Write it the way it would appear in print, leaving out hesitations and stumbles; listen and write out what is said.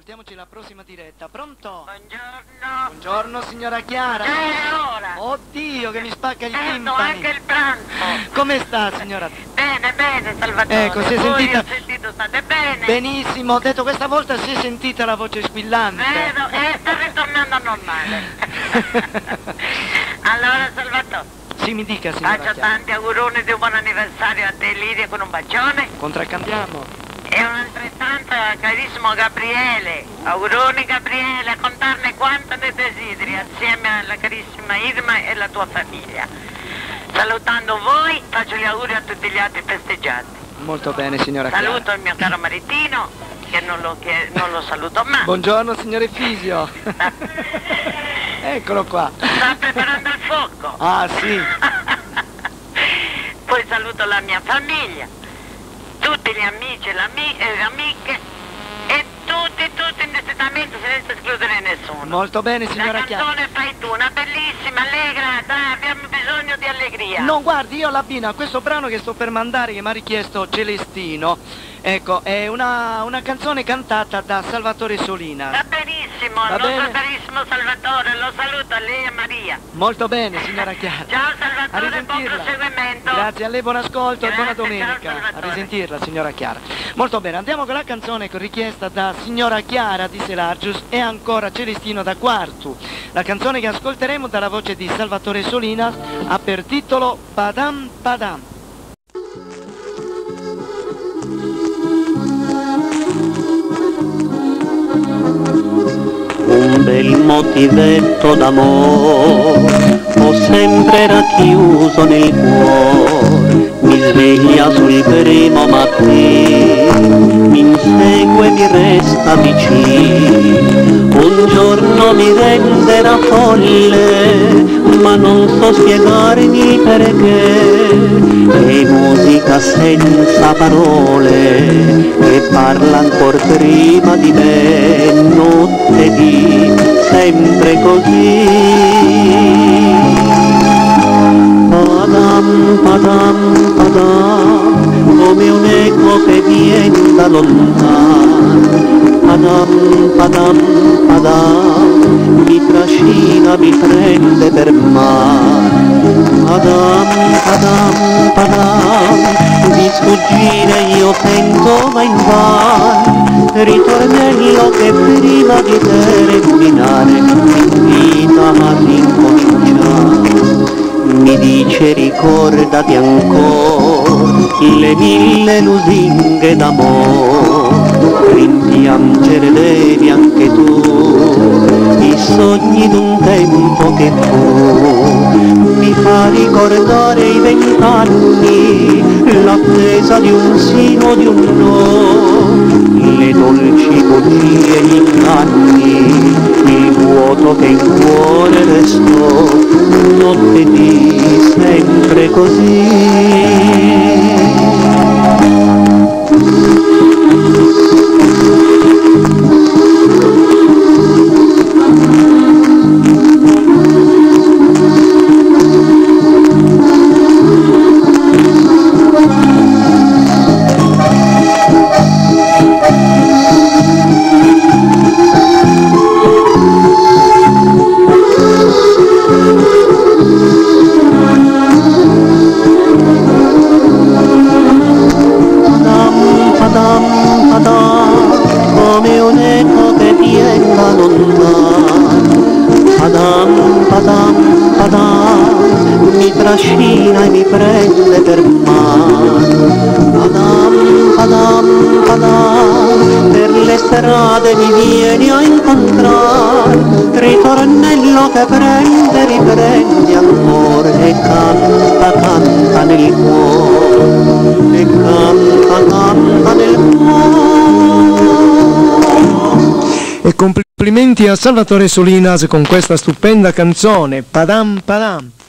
ascoltiamoci la prossima diretta. Pronto? Buongiorno. Buongiorno signora Chiara. Ora. Oddio che mi spacca il Ecco timpani. anche il pranzo. Come sta signora? Bene, bene Salvatore. Ecco, si è Voi sentita... ho sentito, state bene? Benissimo, ho detto questa volta si è sentita la voce squillante. Vero, sta ritornando a normale. Allora Salvatore. Sì, mi dica signora Faccio Chiara. tanti auguroni di un buon anniversario a te Lidia con un bacione. Contraccambiamo. E un altrettanto carissimo Gabriele. Auguroni Gabriele, a contarne quanto ne desideri assieme alla carissima Irma e la tua famiglia. Salutando voi, faccio gli auguri a tutti gli altri festeggiati. Molto bene signora Chiara. Saluto il mio caro maritino, che non lo saluto mai. Buongiorno signore Fisio. Eccolo qua. Sta preparando il fuoco. Ah sì. Poi saluto la mia famiglia, tutti gli amici e le amiche e tutti indistintamente senza escludere nessuno. Molto bene signora La Chiara. canzone fai tu, una bellissima, allegra, dai, abbiamo bisogno di allegria. No, guardi, io l'abbino a questo brano che sto per mandare, che mi ha richiesto Celestino. Ecco, è una canzone cantata da Salvatore Solina. Va benissimo, Va il nostro bene? carissimo Salvatore, lo saluto a lei e a Maria. Molto bene, signora Chiara. Ciao A Salvatore, buon risentirla. proseguimento. Grazie a lei, buon ascolto e buona Grazie, domenica. ciao, A Salvatore. risentirla, signora Chiara. Molto bene, andiamo con la canzone richiesta da signora Chiara di Selargius e ancora Celestino da Quartu. La canzone che ascolteremo dalla voce di Salvatore Solina ha per titolo Padam Padam. Un bel motivetto d'amore ho sempre racchiuso nel cuore, mi sveglia sul primo mattino, mi insegue e mi resta vicino, un giorno mi renderà folle, ma non so spiegarmi il perché, è musica senza parole, che parla ancor prima di me, notte di sempre così. Padam, padam, padam, come un eco che viene da lontano. Padam, padam, padam, mi trascina, mi prende per mano. Padam, padam, padam, di sfuggire io tento ma invano, ritornello che prima di terminare invita a ricominciare. Mi dice ricordati ancora le 1000 lusinghe d'amore, rimpiangere devi anche tu i sogni d'un tempo che fu, mi fa ricordare i 20 anni, l'attesa di un sì o di un no, le dolci bugie, gli inganni, il vuoto che in cuore restò, notte di sempre così. Come un eco che viene da lontano, padam, padam, padam, mi trascina e mi prende per mano, padam, padam, padam, per le strade mi vieni a incontrare, ritornello che prende, riprendi ancora e canta, canta nel cuore, e canta, canta nel cuore. E complimenti a Salvatore Solinas con questa stupenda canzone, Padam Padam.